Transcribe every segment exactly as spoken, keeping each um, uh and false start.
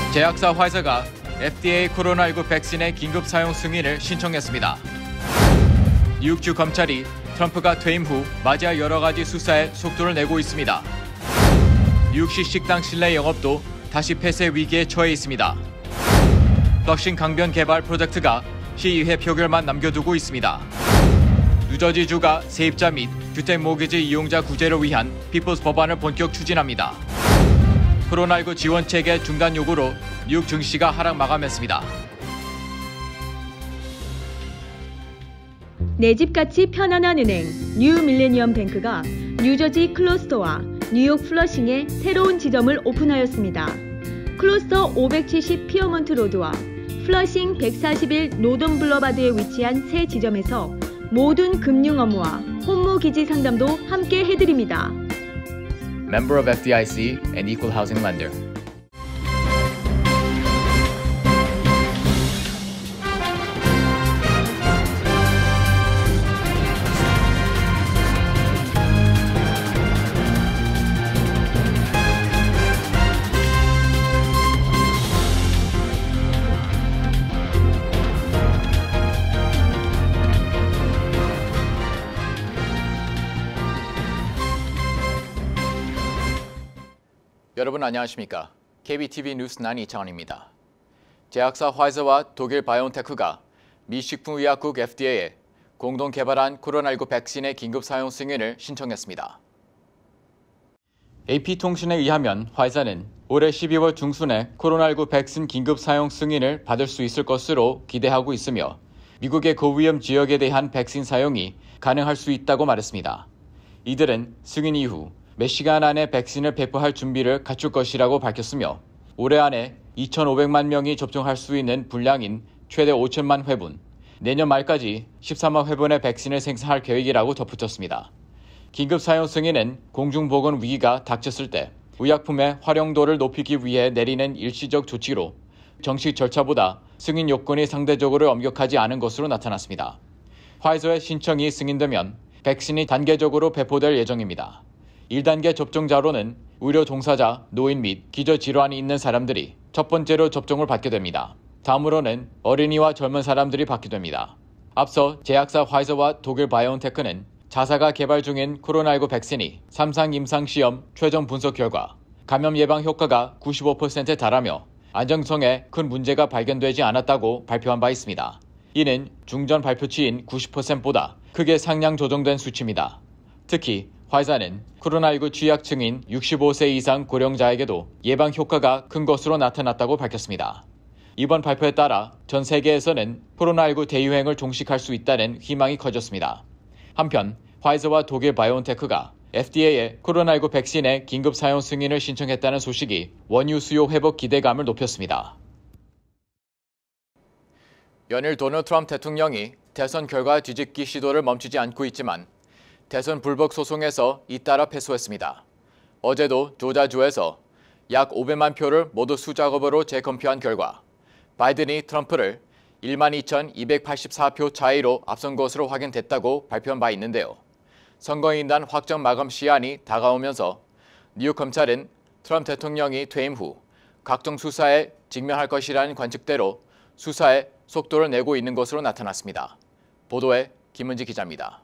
제약사 화이자가 에프디에이 코로나십구 백신의 긴급 사용 승인을 신청했습니다. 뉴욕주 검찰이 트럼프가 퇴임 후 맞이할 여러 가지 수사에 속도를 내고 있습니다. 뉴욕시 식당 실내 영업도 다시 폐쇄 위기에 처해 있습니다. 플러싱 강변 개발 프로젝트가 시의회 표결만 남겨두고 있습니다. 뉴저지주가 세입자 및 주택 모기지 이용자 구제를 위한 피플스 법안을 본격 추진합니다. 코로나십구 지원 체계 중단 요구로 뉴욕 증시가 하락 마감했습니다. 내 집같이 편안한 은행 뉴 밀레니엄 뱅크가 뉴저지 클러스터와 뉴욕 플러싱에 새로운 지점을 오픈하였습니다. 클러스터 오백칠십 피어먼트 로드와 플러싱 백사십일 노던 블러바드에 위치한 새 지점에서 모든 금융 업무와 혼무 기지 상담도 함께 해드립니다. Member of 에프디아이씨 and Equal Housing Lender. 여러분 안녕하십니까? 케이비티비 뉴스나인 이창원입니다. 제약사 화이자와 독일 바이온테크가 미 식품의약국 에프디에이에 공동 개발한 코로나십구 백신의 긴급 사용 승인을 신청했습니다. 에이피통신에 의하면 화이자는 올해 십이월 중순에 코로나십구 백신 긴급 사용 승인을 받을 수 있을 것으로 기대하고 있으며 미국의 고위험 지역에 대한 백신 사용이 가능할 수 있다고 말했습니다. 이들은 승인 이후 몇 시간 안에 백신을 배포할 준비를 갖출 것이라고 밝혔으며 올해 안에 이천오백만 명이 접종할 수 있는 분량인 최대 오천만 회분, 내년 말까지 십삼만 회분의 백신을 생산할 계획이라고 덧붙였습니다. 긴급 사용 승인은 공중보건 위기가 닥쳤을 때 의약품의 활용도를 높이기 위해 내리는 일시적 조치로 정식 절차보다 승인 요건이 상대적으로 엄격하지 않은 것으로 나타났습니다. 화이자의 신청이 승인되면 백신이 단계적으로 배포될 예정입니다. 일 단계 접종자로는 의료 종사자, 노인 및 기저질환이 있는 사람들이 첫 번째로 접종을 받게 됩니다. 다음으로는 어린이와 젊은 사람들이 받게 됩니다. 앞서 제약사 화이자와 독일 바이온테크는 자사가 개발 중인 코로나십구 백신이 삼 상 임상시험 최종 분석 결과 감염 예방 효과가 구십오 퍼센트에 달하며 안정성에 큰 문제가 발견되지 않았다고 발표한 바 있습니다. 이는 중전 발표치인 구십 퍼센트보다 크게 상향 조정된 수치입니다. 특히 화이자는 코로나십구 취약층인 육십오 세 이상 고령자에게도 예방 효과가 큰 것으로 나타났다고 밝혔습니다. 이번 발표에 따라 전 세계에서는 코로나십구 대유행을 종식할 수 있다는 희망이 커졌습니다. 한편 화이자와 독일 바이온테크가 에프디에이에 코로나십구 백신의 긴급 사용 승인을 신청했다는 소식이 원유 수요 회복 기대감을 높였습니다. 연일 도널드 트럼프 대통령이 대선 결과 뒤집기 시도를 멈추지 않고 있지만 대선 불복 소송에서 잇따라 패소했습니다. 어제도 조자주에서 약 오백만 표를 모두 수작업으로 재검표한 결과 바이든이 트럼프를 일만 이천이백팔십사 표 차이로 앞선 것으로 확인됐다고 발표한 바 있는데요. 선거인단 확정 마감 시한이 다가오면서 뉴욕 검찰은 트럼프 대통령이 퇴임 후 각종 수사에 직면할 것이라는 관측대로 수사에 속도를 내고 있는 것으로 나타났습니다. 보도에 김은지 기자입니다.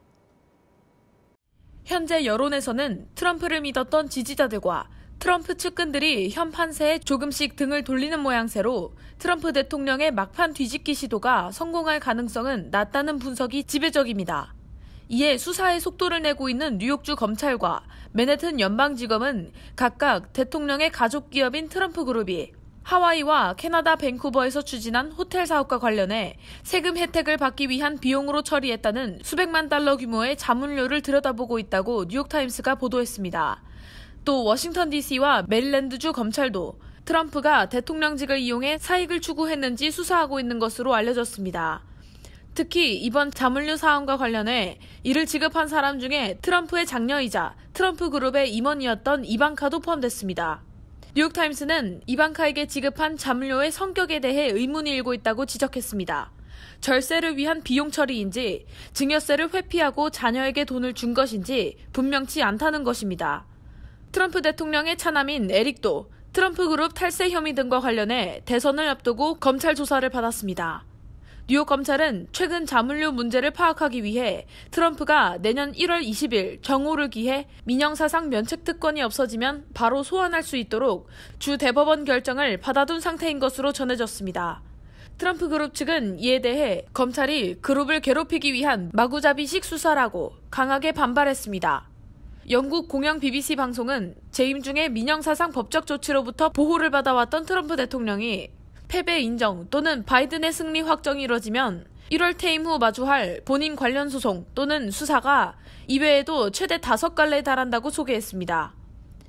현재 여론에서는 트럼프를 믿었던 지지자들과 트럼프 측근들이 현 판세에 조금씩 등을 돌리는 모양새로 트럼프 대통령의 막판 뒤집기 시도가 성공할 가능성은 낮다는 분석이 지배적입니다. 이에 수사에 속도를 내고 있는 뉴욕주 검찰과 맨해튼 연방지검은 각각 대통령의 가족 기업인 트럼프 그룹이 하와이와 캐나다 밴쿠버에서 추진한 호텔 사업과 관련해 세금 혜택을 받기 위한 비용으로 처리했다는 수백만 달러 규모의 자문료를 들여다보고 있다고 뉴욕타임스가 보도했습니다. 또 워싱턴 디씨와 메릴랜드주 검찰도 트럼프가 대통령직을 이용해 사익을 추구했는지 수사하고 있는 것으로 알려졌습니다. 특히 이번 자문료 사안과 관련해 이를 지급한 사람 중에 트럼프의 장녀이자 트럼프 그룹의 임원이었던 이방카도 포함됐습니다. 뉴욕타임스는 이방카에게 지급한 자문료의 성격에 대해 의문이 일고 있다고 지적했습니다. 절세를 위한 비용 처리인지 증여세를 회피하고 자녀에게 돈을 준 것인지 분명치 않다는 것입니다. 트럼프 대통령의 차남인 에릭도 트럼프 그룹 탈세 혐의 등과 관련해 대선을 앞두고 검찰 조사를 받았습니다. 뉴욕 검찰은 최근 자물쇠 문제를 파악하기 위해 트럼프가 내년 일월 이십일 정오를 기해 민영사상 면책특권이 없어지면 바로 소환할 수 있도록 주 대법원 결정을 받아둔 상태인 것으로 전해졌습니다. 트럼프 그룹 측은 이에 대해 검찰이 그룹을 괴롭히기 위한 마구잡이식 수사라고 강하게 반발했습니다. 영국 공영 비비씨 방송은 재임 중에 민영사상 법적 조치로부터 보호를 받아왔던 트럼프 대통령이 패배 인정 또는 바이든의 승리 확정이 이뤄지면 일월 퇴임 후 마주할 본인 관련 소송 또는 수사가 이외에도 최대 다섯 갈래에 달한다고 소개했습니다.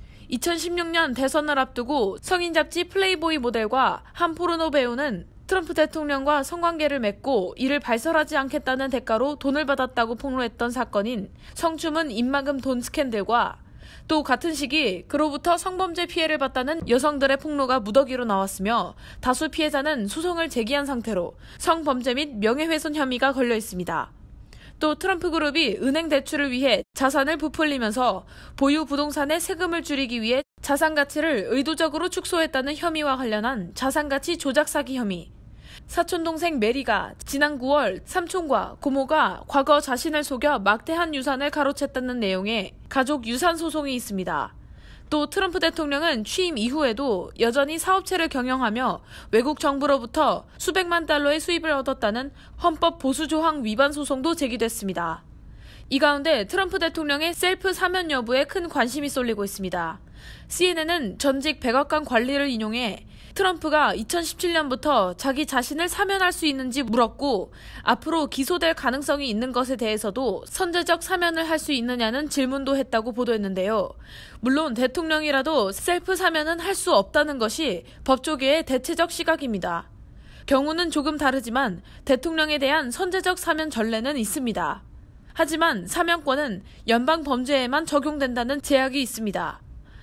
이천십육 년 대선을 앞두고 성인 잡지 플레이보이 모델과 한 포르노 배우는 트럼프 대통령과 성관계를 맺고 이를 발설하지 않겠다는 대가로 돈을 받았다고 폭로했던 사건인 성추문 입막음 돈 스캔들과 또 같은 시기 그로부터 성범죄 피해를 봤다는 여성들의 폭로가 무더기로 나왔으며 다수 피해자는 소송을 제기한 상태로 성범죄 및 명예훼손 혐의가 걸려 있습니다. 또 트럼프 그룹이 은행 대출을 위해 자산을 부풀리면서 보유 부동산의 세금을 줄이기 위해 자산 가치를 의도적으로 축소했다는 혐의와 관련한 자산가치 조작 사기 혐의, 사촌동생 메리가 지난 구월 삼촌과 고모가 과거 자신을 속여 막대한 유산을 가로챘다는 내용의 가족 유산 소송이 있습니다. 또 트럼프 대통령은 취임 이후에도 여전히 사업체를 경영하며 외국 정부로부터 수백만 달러의 수입을 얻었다는 헌법 보수 조항 위반 소송도 제기됐습니다. 이 가운데 트럼프 대통령의 셀프 사면 여부에 큰 관심이 쏠리고 있습니다. 씨엔엔은 전직 백악관 관리를 인용해 트럼프가 이천십칠 년부터 자기 자신을 사면할 수 있는지 물었고 앞으로 기소될 가능성이 있는 것에 대해서도 선제적 사면을 할 수 있느냐는 질문도 했다고 보도했는데요. 물론 대통령이라도 셀프 사면은 할 수 없다는 것이 법조계의 대체적 시각입니다. 경우는 조금 다르지만 대통령에 대한 선제적 사면 전례는 있습니다. 하지만 사면권은 연방 범죄에만 적용된다는 제약이 있습니다.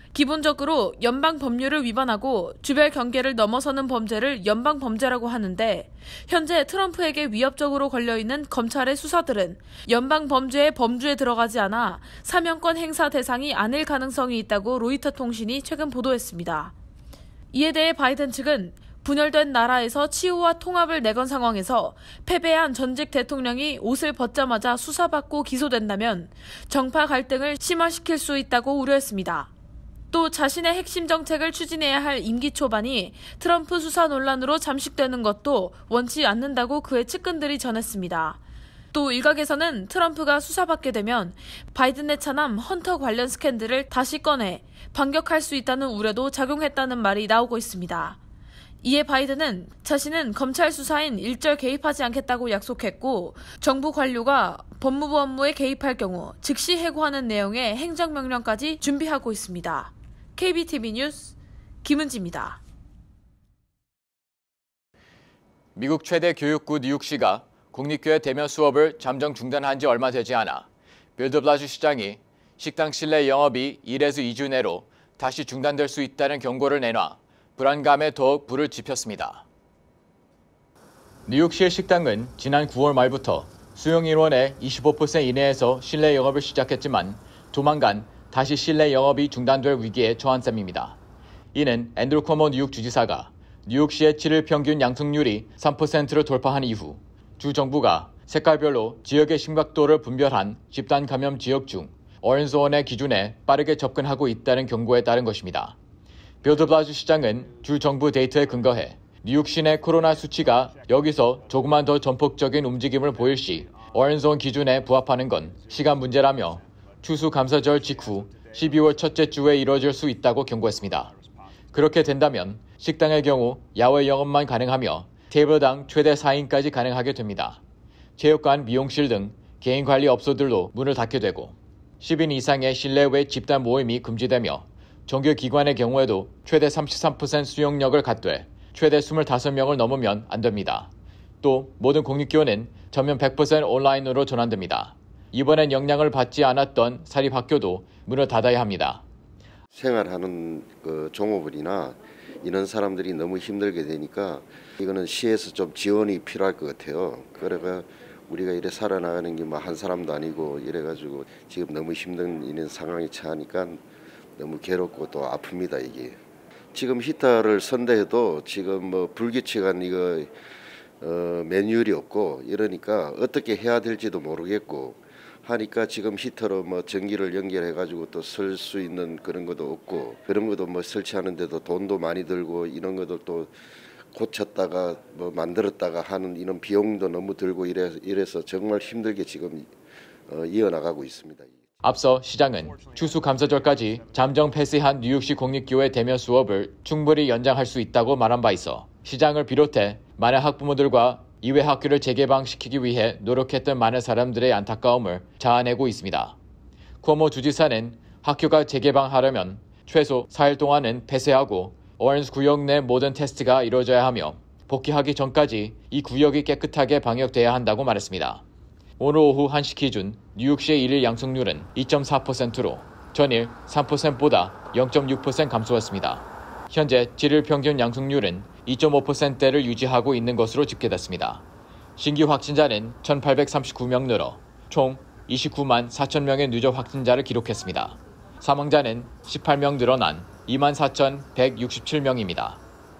기본적으로 연방 법률을 위반하고 주별 경계를 넘어서는 범죄를 연방 범죄라고 하는데 현재 트럼프에게 위협적으로 걸려있는 검찰의 수사들은 연방 범죄의 범주에 들어가지 않아 사면권 행사 대상이 아닐 가능성이 있다고 로이터 통신이 최근 보도했습니다. 이에 대해 바이든 측은 분열된 나라에서 치유와 통합을 내건 상황에서 패배한 전직 대통령이 옷을 벗자마자 수사받고 기소된다면 정파 갈등을 심화시킬 수 있다고 우려했습니다. 또 자신의 핵심 정책을 추진해야 할 임기 초반이 트럼프 수사 논란으로 잠식되는 것도 원치 않는다고 그의 측근들이 전했습니다. 또 일각에서는 트럼프가 수사받게 되면 바이든의 차남 헌터 관련 스캔들을 다시 꺼내 반격할 수 있다는 우려도 작용했다는 말이 나오고 있습니다. 이에 바이든은 자신은 검찰 수사엔 일절 개입하지 않겠다고 약속했고 정부 관료가 법무부 업무에 개입할 경우 즉시 해고하는 내용의 행정명령까지 준비하고 있습니다. 케이비티비 뉴스 김은지입니다. 미국 최대 교육구 뉴욕시가 공립교회 대면 수업을 잠정 중단한 지 얼마 되지 않아 빌드블라주 시장이 식당 실내 영업이 일에서 이 주 내로 다시 중단될 수 있다는 경고를 내놔 불안감에 더욱 불을 지폈습니다. 뉴욕시의 식당은 지난 구월 말부터 수용 인원의 이십오 퍼센트 이내에서 실내 영업을 시작했지만 조만간 다시 실내 영업이 중단될 위기에 처한 셈입니다. 이는 앤드루 커머 뉴욕 주지사가 뉴욕시의 칠 일 평균 양성률이 삼 퍼센트를 돌파한 이후 주 정부가 색깔별로 지역의 심각도를 분별한 집단 감염 지역 중 오렌지존의 기준에 빠르게 접근하고 있다는 경고에 따른 것입니다. 빌드블라주 시장은 주 정부 데이터에 근거해 뉴욕시 내 코로나 수치가 여기서 조금만 더 전폭적인 움직임을 보일 시 오렌지존 기준에 부합하는 건 시간 문제라며 추수감사절 직후 십이월 첫째 주에 이뤄질 수 있다고 경고했습니다. 그렇게 된다면 식당의 경우 야외 영업만 가능하며 테이블당 최대 사 인까지 가능하게 됩니다. 체육관, 미용실 등 개인관리 업소들도 문을 닫게 되고 십 인 이상의 실내외 집단 모임이 금지되며 정규기관의 경우에도 최대 삼십삼 퍼센트 수용력을 갖되 최대 이십오 명을 넘으면 안 됩니다. 또 모든 공립교원은 전면 백 퍼센트 온라인으로 전환됩니다. 이번엔 영향을 받지 않았던 사립학교도 문을 닫아야 합니다. 생활하는 그 종업원이나 이런 사람들이 너무 힘들게 되니까 이거는 시에서 좀 지원이 필요할 것 같아요. 그래가 우리가 이래 살아나가는 게 뭐 한 사람도 아니고 이래가지고 지금 너무 힘든 이런 상황에 처하니까 너무 괴롭고 또 아픕니다. 이게 지금 히터를 선대해도 지금 뭐 불규칙한 이거 어, 매뉴얼이 없고 이러니까 어떻게 해야 될지도 모르겠고 하니까 지금 히터로 뭐 전기를 연결해 가지고 또 쓸 수 있는 그런 것도 없고 그런 것도 뭐 설치하는데도 돈도 많이 들고 이런 것도 또 고쳤다가 뭐 만들었다가 하는 이런 비용도 너무 들고 이래, 이래서 정말 힘들게 지금 어, 이어나가고 있습니다. 앞서 시장은 추수감사절까지 잠정 폐쇄한 뉴욕시 공립교회 대면 수업을 충분히 연장할 수 있다고 말한 바 있어 시장을 비롯해 많은 학부모들과 이외 학교를 재개방시키기 위해 노력했던 많은 사람들의 안타까움을 자아내고 있습니다. 쿠오모 주지사는 학교가 재개방하려면 최소 사 일 동안은 폐쇄하고 오렌지 구역 내 모든 테스트가 이루어져야 하며 복귀하기 전까지 이 구역이 깨끗하게 방역돼야 한다고 말했습니다. 오늘 오후 한 시 기준 뉴욕시의 일일 양성률은 이 점 사 퍼센트로 전일 삼 퍼센트보다 영 점 육 퍼센트 감소했습니다. 현재 칠 일 평균 양성률은 이 점 오 퍼센트대를 유지하고 있는 것으로 집계됐습니다. 신규 확진자는 천팔백삼십구 명 늘어 총 이십구만 사천 명의 누적 확진자를 기록했습니다. 사망자는 십팔 명 늘어난 이만 사천백육십칠 명입니다.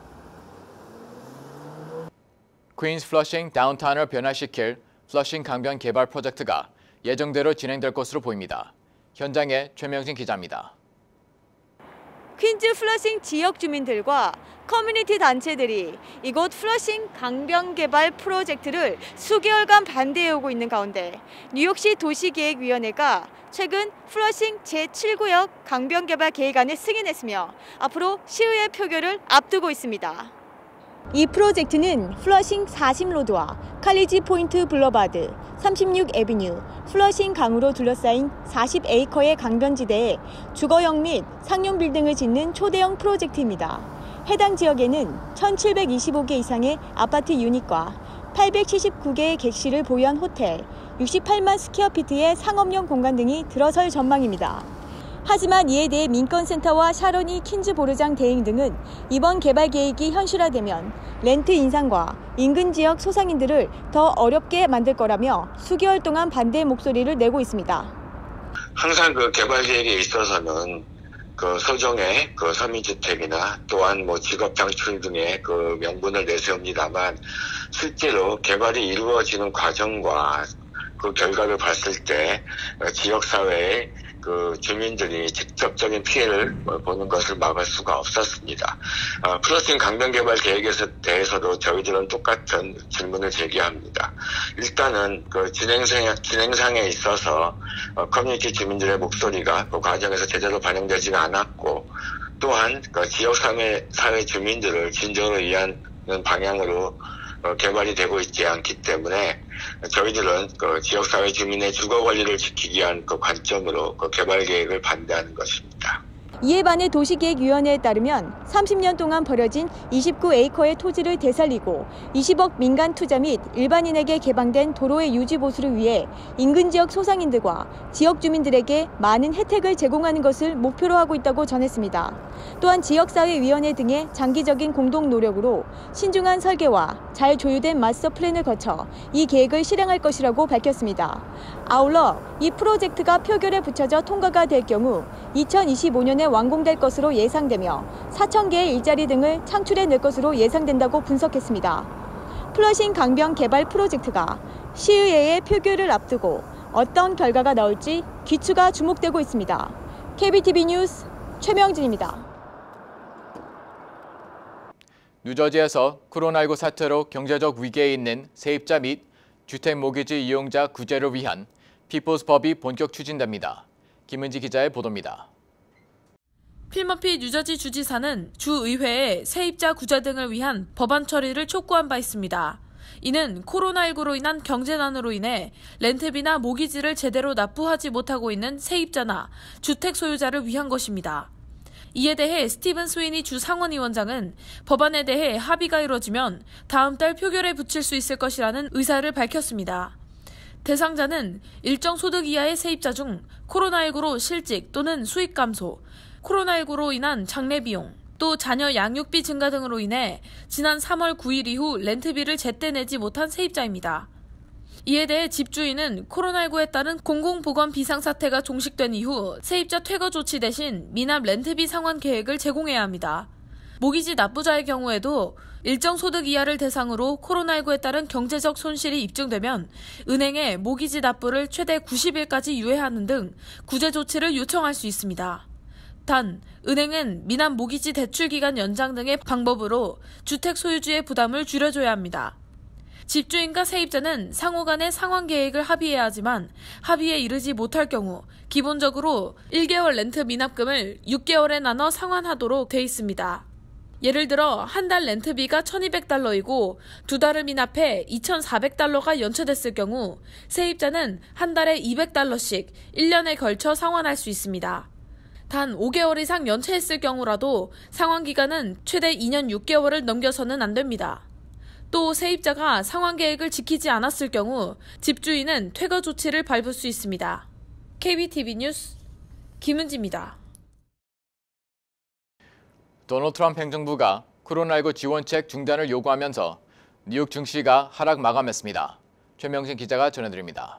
퀸스 플러싱 다운타운을 변화시킬 플러싱 강변 개발 프로젝트가 예정대로 진행될 것으로 보입니다. 현장에 최명진 기자입니다. 퀸즈 플러싱 지역 주민들과 커뮤니티 단체들이 이곳 플러싱 강변 개발 프로젝트를 수개월간 반대해오고 있는 가운데 뉴욕시 도시계획위원회가 최근 플러싱 제칠 구역 강변 개발 계획안을 승인했으며 앞으로 시의회 표결을 앞두고 있습니다. 이 프로젝트는 플러싱 사십 로드와 칼리지 포인트 블러바드, 삼십육 애비뉴, 플러싱 강으로 둘러싸인 사십 에이커의 강변지대에 주거용 및 상용 빌딩을 짓는 초대형 프로젝트입니다. 해당 지역에는 천칠백이십오 개 이상의 아파트 유닛과 팔백칠십구 개의 객실을 보유한 호텔, 육십팔만 스퀘어피트의 상업용 공간 등이 들어설 전망입니다. 하지만 이에 대해 민권센터와 샤로니 킨즈보르장 대행 등은 이번 개발 계획이 현실화되면 렌트 인상과 인근 지역 소상인들을 더 어렵게 만들 거라며 수개월 동안 반대의 목소리를 내고 있습니다. 항상 그 개발 계획에 있어서는 그 소정의 그 서민주택이나 또한 뭐 직업 창출 등의 그 명분을 내세웁니다만 실제로 개발이 이루어지는 과정과 그 결과를 봤을 때 지역사회의 그 주민들이 직접적인 피해를 보는 것을 막을 수가 없었습니다. 어, 플러싱 강변 개발 계획에 대해서도 저희들은 똑같은 질문을 제기합니다. 일단은 그 진행상, 진행상에 있어서 어, 커뮤니티 주민들의 목소리가 그 과정에서 제대로 반영되지가 않았고 또한 그 지역사회 사회 주민들을 진정으로 위한 방향으로 어, 개발이 되고 있지 않기 때문에 저희들은 그 지역사회 주민의 주거 권리를 지키기 위한 그 관점으로 그 개발 계획을 반대하는 것입니다. 이에 반해 도시계획위원회에 따르면 삼십 년 동안 버려진 이십구 에이커의 토지를 되살리고 이십억 민간 투자 및 일반인에게 개방된 도로의 유지 보수를 위해 인근 지역 소상인들과 지역 주민들에게 많은 혜택을 제공하는 것을 목표로 하고 있다고 전했습니다. 또한 지역사회위원회 등의 장기적인 공동 노력으로 신중한 설계와 잘 조율된 마스터 플랜을 거쳐 이 계획을 실행할 것이라고 밝혔습니다. 아울러 이 프로젝트가 표결에 붙여져 통과가 될 경우 이천이십오 년에 완공될 것으로 예상되며 사천 개의 일자리 등을 창출해낼 것으로 예상된다고 분석했습니다. 플러싱 강변 개발 프로젝트가 시의회의 표결을 앞두고 어떤 결과가 나올지 귀추가 주목되고 있습니다. 케이비티비 뉴스 최명진입니다. 뉴저지에서 코로나십구 사태로 경제적 위기에 있는 세입자 및 주택 모기지 이용자 구제를 위한 피플스 법이 본격 추진됩니다. 김은지 기자의 보도입니다. 필머피 뉴저지 주지사는 주의회에 세입자 구제 등을 위한 법안 처리를 촉구한 바 있습니다. 이는 코로나십구로 인한 경제난으로 인해 렌트비나 모기지를 제대로 납부하지 못하고 있는 세입자나 주택 소유자를 위한 것입니다. 이에 대해 스티븐 스위니 주 상원위원장은 법안에 대해 합의가 이루어지면 다음 달 표결에 붙일 수 있을 것이라는 의사를 밝혔습니다. 대상자는 일정 소득 이하의 세입자 중 코로나십구로 실직 또는 수익 감소, 코로나십구로 인한 장례 비용, 또 자녀 양육비 증가 등으로 인해 지난 삼월 구일 이후 렌트비를 제때 내지 못한 세입자입니다. 이에 대해 집주인은 코로나십구에 따른 공공보건 비상사태가 종식된 이후 세입자 퇴거 조치 대신 미납 렌트비 상환 계획을 제공해야 합니다. 모기지 납부자의 경우에도 일정 소득 이하를 대상으로 코로나십구에 따른 경제적 손실이 입증되면 은행에 모기지 납부를 최대 구십 일까지 유예하는 등 구제 조치를 요청할 수 있습니다. 단, 은행은 미납 모기지 대출 기간 연장 등의 방법으로 주택 소유주의 부담을 줄여줘야 합니다. 집주인과 세입자는 상호 간의 상환 계획을 합의해야 하지만 합의에 이르지 못할 경우 기본적으로 일 개월 렌트 미납금을 육 개월에 나눠 상환하도록 돼 있습니다. 예를 들어 한 달 렌트비가 천이백 달러이고 두 달을 미납해 이천사백 달러가 연체됐을 경우 세입자는 한 달에 이백 달러씩 일 년에 걸쳐 상환할 수 있습니다. 단 오 개월 이상 연체했을 경우라도 상환 기간은 최대 이 년 육 개월을 넘겨서는 안 됩니다. 또 세입자가 상환 계획을 지키지 않았을 경우 집주인은 퇴거 조치를 밟을 수 있습니다. 케이비티비 뉴스 김은지입니다. 도널드 트럼프 행정부가 코로나십구 지원책 중단을 요구하면서 뉴욕 증시가 하락 마감했습니다. 최명진 기자가 전해드립니다.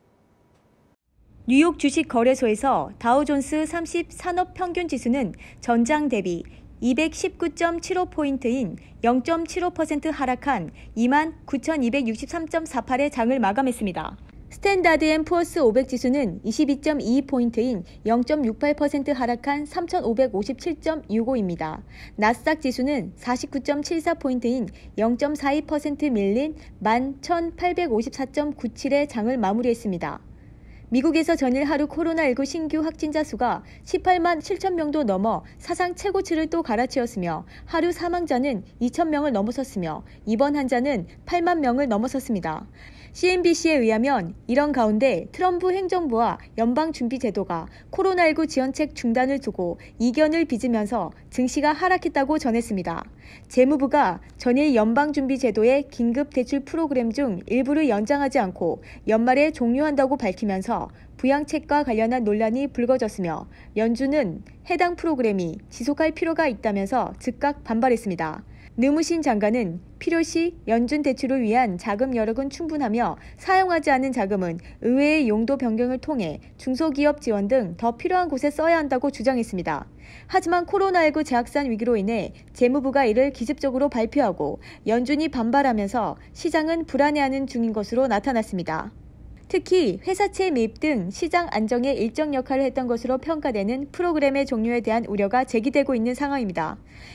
뉴욕 주식거래소에서 다우존스 삼십 산업평균지수는 전장 대비 이백십구 점 칠오 포인트인 영 점 칠오 퍼센트 하락한 이만 구천이백육십삼 점 사팔의 장을 마감했습니다. 스탠다드 앤 푸어스 오백 지수는 이십이 점 이이 포인트인 영 점 육팔 퍼센트 하락한 삼천오백오십칠 점 육오입니다. 나스닥 지수는 사십구 점 칠사 포인트인 영 점 사이 퍼센트 밀린 만 천팔백오십사 점 구칠의 장을 마무리했습니다. 미국에서 전일 하루 코로나십구 신규 확진자 수가 십팔만 칠천 명도 넘어 사상 최고치를 또 갈아치웠으며 하루 사망자는 이천 명을 넘어섰으며 입원 환자는 팔만 명을 넘어섰습니다. 씨엔비씨에 의하면 이런 가운데 트럼프 행정부와 연방준비제도가 코로나십구 지원책 중단을 두고 이견을 빚으면서 증시가 하락했다고 전했습니다. 재무부가 전일 연방준비제도의 긴급대출 프로그램 중 일부를 연장하지 않고 연말에 종료한다고 밝히면서 부양책과 관련한 논란이 불거졌으며 연준은 해당 프로그램이 지속할 필요가 있다면서 즉각 반발했습니다. 느무신 장관은 필요시 연준 대출을 위한 자금 여력은 충분하며 사용하지 않은 자금은 의회의 용도 변경을 통해 중소기업 지원 등 더 필요한 곳에 써야 한다고 주장했습니다. 하지만 코로나십구 재확산 위기로 인해 재무부가 이를 기습적으로 발표하고 연준이 반발하면서 시장은 불안해하는 중인 것으로 나타났습니다. 특히 회사채 매입 등 시장 안정에 일정 역할을 했던 것으로 평가되는 프로그램의 종료에 대한 우려가 제기되고 있는 상황입니다.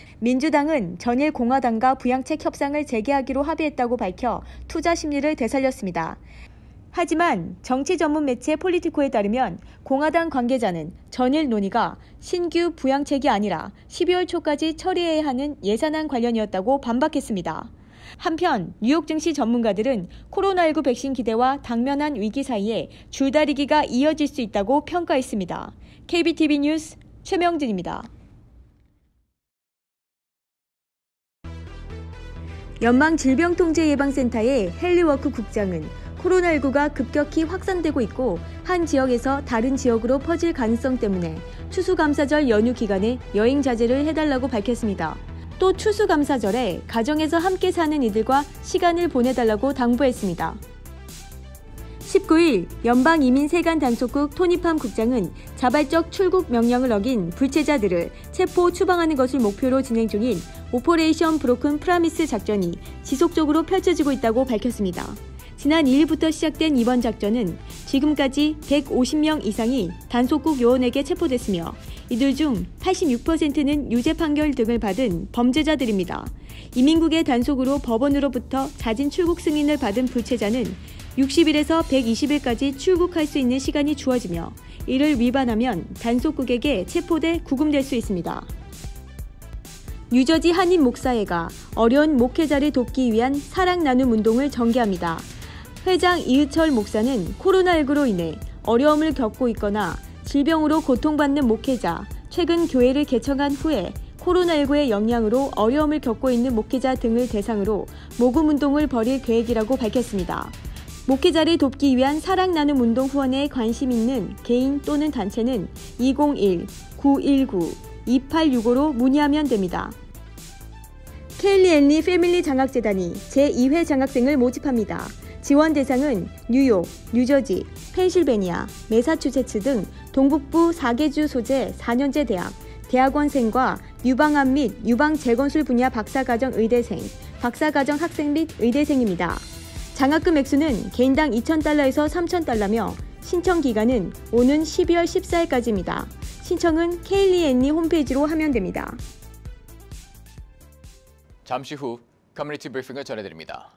민주당은 전일 공화당과 부양책 협상을 재개하기로 합의했다고 밝혀 투자 심리를 되살렸습니다. 하지만 정치 전문 매체 폴리티코에 따르면 공화당 관계자는 전일 논의가 신규 부양책이 아니라 십이월 초까지 처리해야 하는 예산안 관련이었다고 반박했습니다. 한편 뉴욕 증시 전문가들은 코로나십구 백신 기대와 당면한 위기 사이에 줄다리기가 이어질 수 있다고 평가했습니다. 케이비티비 뉴스 최명진입니다. 연방질병통제예방센터의 헬리워크 국장은 코로나십구가 급격히 확산되고 있고 한 지역에서 다른 지역으로 퍼질 가능성 때문에 추수감사절 연휴 기간에 여행 자제를 해달라고 밝혔습니다. 또 추수감사절에 가정에서 함께 사는 이들과 시간을 보내달라고 당부했습니다. 십구일 연방이민세관단속국 토니팜 국장은 자발적 출국 명령을 어긴 불체자들을 체포 추방하는 것을 목표로 진행 중인 오퍼레이션 브로큰 프라미스 작전이 지속적으로 펼쳐지고 있다고 밝혔습니다. 지난 이 일부터 시작된 이번 작전은 지금까지 백오십 명 이상이 단속국 요원에게 체포됐으며 이들 중 팔십육 퍼센트는 유죄 판결 등을 받은 범죄자들입니다. 이민국의 단속으로 법원으로부터 자진 출국 승인을 받은 불체자는 육십 일에서 백이십 일까지 출국할 수 있는 시간이 주어지며 이를 위반하면 단속국에게 체포돼 구금될 수 있습니다. 뉴저지 한인 목사회가 어려운 목회자를 돕기 위한 사랑 나눔 운동을 전개합니다. 회장 이의철 목사는 코로나십구로 인해 어려움을 겪고 있거나 질병으로 고통받는 목회자, 최근 교회를 개척한 후에 코로나십구의 영향으로 어려움을 겪고 있는 목회자 등을 대상으로 모금 운동을 벌일 계획이라고 밝혔습니다. 목회자를 돕기 위한 사랑 나눔 운동 후원에 관심 있는 개인 또는 단체는 이공일 구일구 이팔육오로 문의하면 됩니다. 케일리 앤리 패밀리 장학재단이 제이 회 장학생을 모집합니다. 지원 대상은 뉴욕, 뉴저지, 펜실베니아, 매사추세츠 등 동북부 네 개 주 소재 사 년제 대학, 대학원생과 유방암 및 유방재건술 분야 박사과정 의대생, 박사과정 학생 및 의대생입니다. 장학금 액수는 개인당 이천 달러에서 삼천 달러며 신청 기간은 오는 십이월 십사일까지입니다. 신청은 케일리앤니 홈페이지로 하면 됩니다. 잠시 후 커뮤니티 브리핑을 전해드립니다.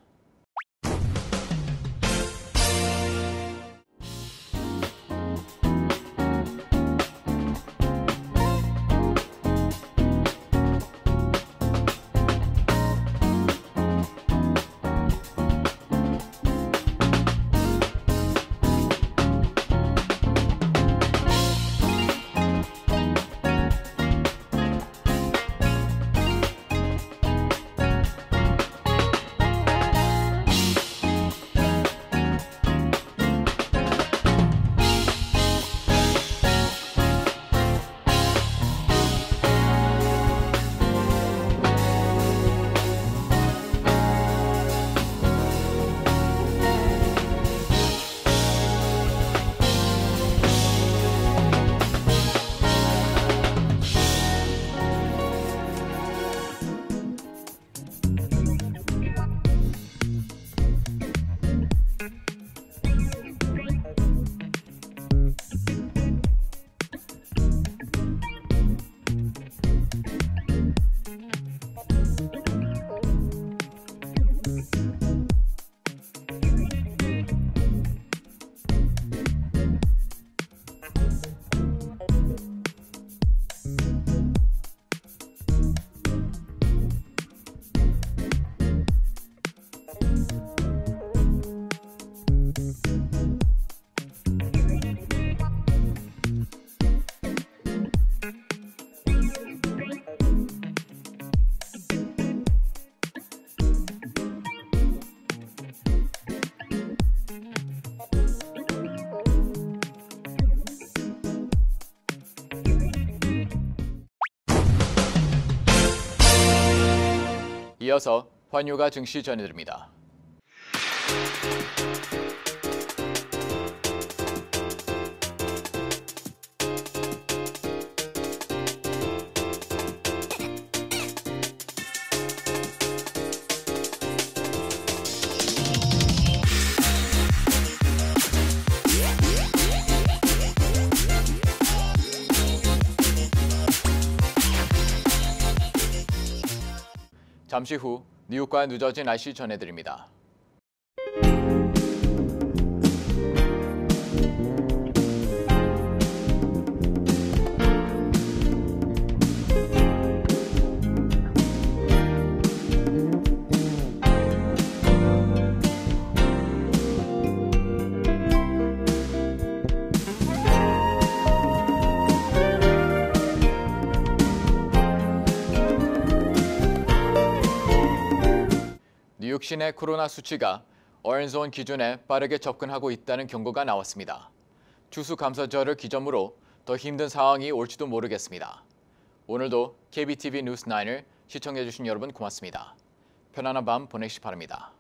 이어서 환율과 증시 전해드립니다. 잠시 후 뉴욕과 뉴저지 날씨 전해드립니다. 뉴욕 시내 코로나 수치가 오렌지존 기준에 빠르게 접근하고 있다는 경고가 나왔습니다. 추수감사절을 기점으로 더 힘든 상황이 올지도 모르겠습니다. 오늘도 케이비티비 뉴스 나인을 시청해주신 여러분 고맙습니다. 편안한 밤 보내시기 바랍니다.